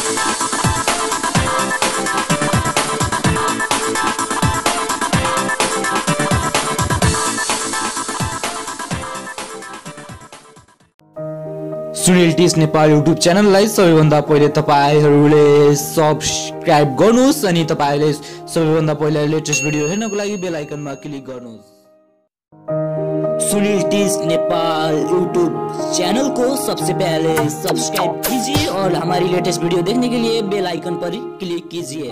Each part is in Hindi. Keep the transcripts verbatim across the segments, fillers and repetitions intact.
सुनिल टिज नेपाल युट्युब च्यानललाई सबैभन्दा पहिले तपाईहरुले सब्स्क्राइब गर्नुस् अनि तपाईले सबैभन्दा पहिले लेटेस्ट भिडियो हेर्नको लागि बेल आइकनमा क्लिक गर्नुस्। सुनिल टिज नेपाल यूट्यूब चैनल को सबसे पहले सब्सक्राइब कीजिए और हमारी लेटेस्ट वीडियो देखने के लिए बेल आइकन पर क्लिक कीजिए।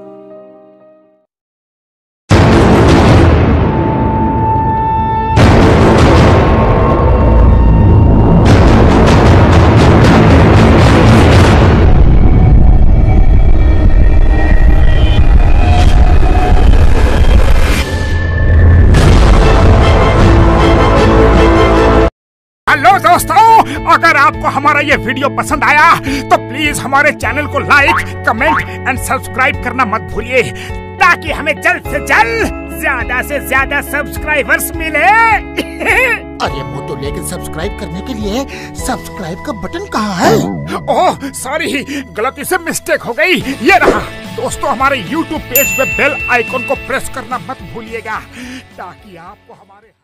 हेलो दोस्तों, अगर आपको हमारा ये वीडियो पसंद आया तो प्लीज हमारे चैनल को लाइक, कमेंट एंड सब्सक्राइब करना मत भूलिए, ताकि हमें जल्द से जल्द ज्यादा से ज्यादा सब्सक्राइबर्स मिले। अरे वो तो, लेकिन सब्सक्राइब करने के लिए सब्सक्राइब का बटन कहाँ है? ओह सॉरी, गलती से मिस्टेक हो गई, ये रहा। दोस्तों, हमारे यूट्यूब पेज पे बेल आइकन को प्रेस करना मत भूलिएगा, ताकि आपको हमारे